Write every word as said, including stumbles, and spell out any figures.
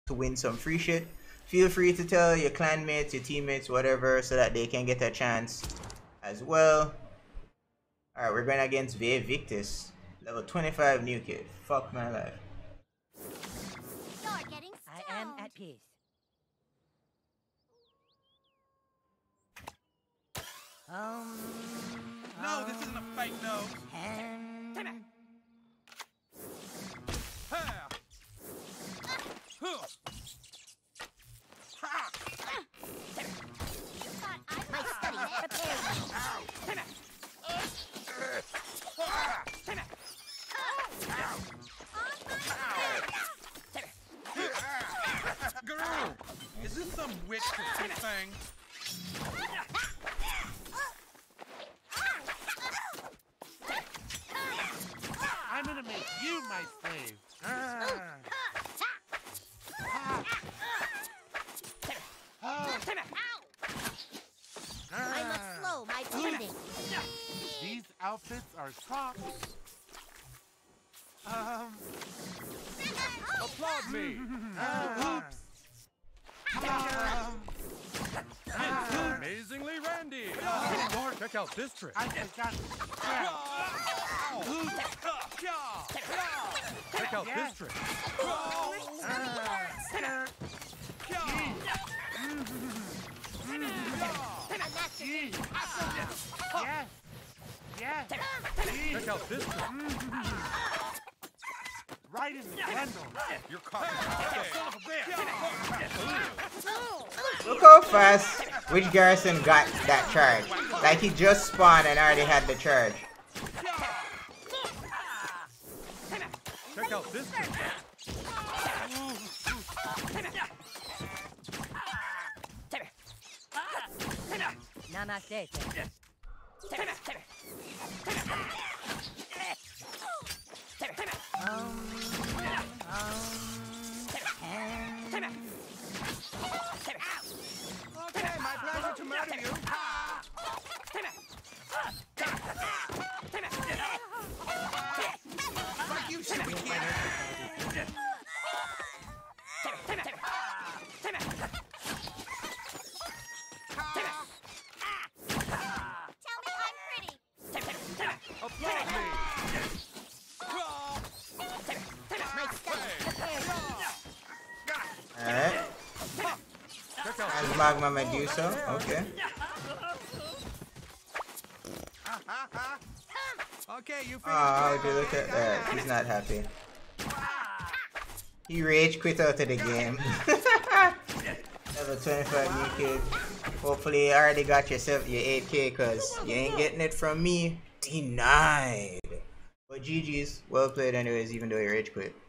to win some free shit. Feel free to tell your clanmates, your teammates, whatever, so that they can get a chance as well. Alright, we're going against Vaevictus. Level twenty-five new kid. Fuck my life. You're getting stoned. I am at peace. Um. No, um, this isn't a fake no. and... Ha! Huh. Ha! My studies prepared me. Girl, is this some witch thing? I'm gonna make you my slave. Ah. Ah. I must slow my breathing. These outfits are soft. Um. Applaud me. Uh, oops. Um. Ah. Amazingly Randy. Oh, Lord, Check out this trick. I forgot. Check out Yes. this trick. Yes. Yes. Check out this trick. Right in the bundle. You're caught. Son of a bitch. Look how fast Witch Garrison got that charge. Like he just spawned and already had the charge. Check out this trick. Namaste. Um. Um. And... Okay, my pleasure to murder you. Fuck you, stupid kid. Tell me I'm pretty. Applaud me. My studies prepared me. Alright. Check out And Magma Medusa. Okay. Okay, you finished. Oh, dude, look at that. He's not happy. He rage quit out of the game. Level twenty-five new kid. Hopefully you already got yourself your eight K because you ain't getting it from me. Denied. But G G's. Well played anyways, even though you rage quit.